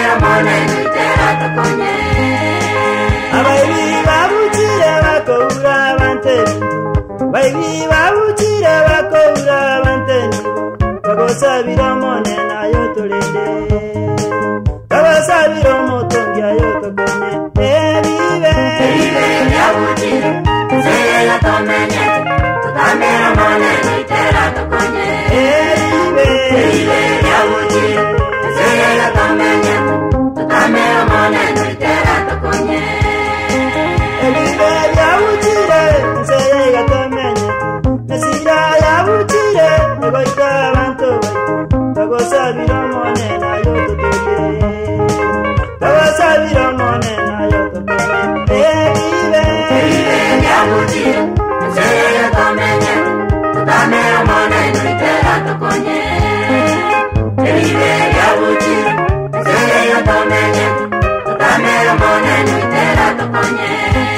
tutamera mone nitera tokonye abayi babutire bakora banteni bayi babutire bakora banteni bagosabira mone nayo tolende babasabira motongi ayo tokonye ebibe yabutire zera tomenye tutamera mone nitera tokonye ebibe yabutire zera tomenye tutamera mone nitera tokonye ebibe yabutire zera tomenye nesira yabutire egoika bantu bagosabira mone nayo tokonye babasabira mone nayo tokonye ebibe yabutire zera tomenye tutamera mone nitera tokonye ebibe yabutire zera tomenye tutamera mone nitera tokonye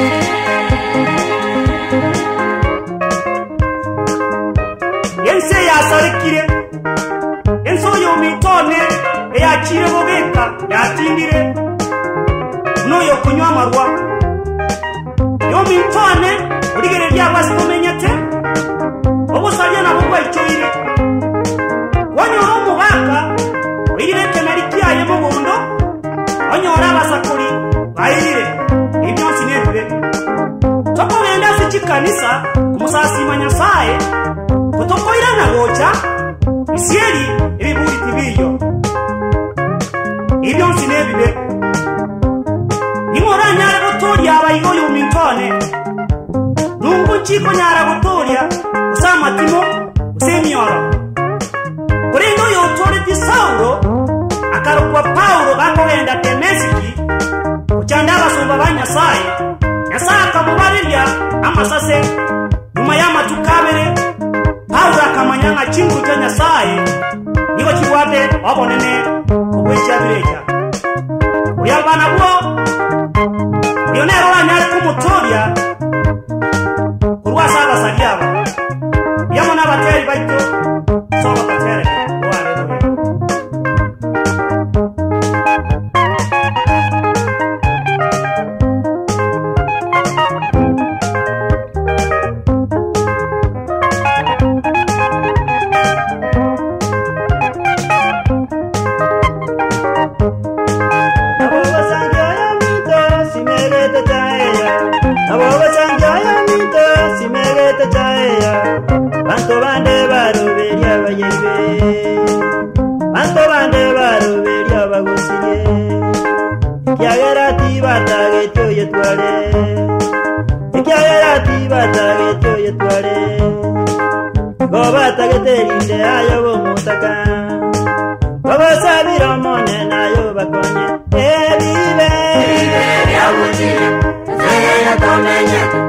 yense yasarikire enso yo mitone eyakire bobeka yatindire noyo kunywa marwa yo mitone urigere ryabasi kumenyete obusabye nabo kwayicoire wanyoro mubaka urigere kenarikiaye mu bondo wanyora abasakuri bayire ibyo sinebwe toko benda sikikanisa kumusasima nyasaye kutokoira na gocha isieri ibiburi tibiyo ibyo sinebwe nimora nyara gutoria abayigo y'umintone nungu chiko nyara gutoria usama timo usemiora kuringo yotore di Saulo akarukwa Paulo bakogenda Temesiki uchanda basumba banyasaye nyasaye akamubarira amasase nyuma y'amatukabere Paulo akamanyanga chingu cha nyasaye niba kiwate wabonene ubwisha bireja uyabana bwo yonero wanyari kumutoria kurwasa abasaliaba yamona bateri baito soba batere haleluya Banto bande baroberia bayebe Banto bande baroberia bagosiye Kiagera tibatage cyo yetware Kiagera tibatage cyo yetware Gobatage terinde ayo bomutaka Babasabira mone nayo bakonye ebibe yabutire zera tomenye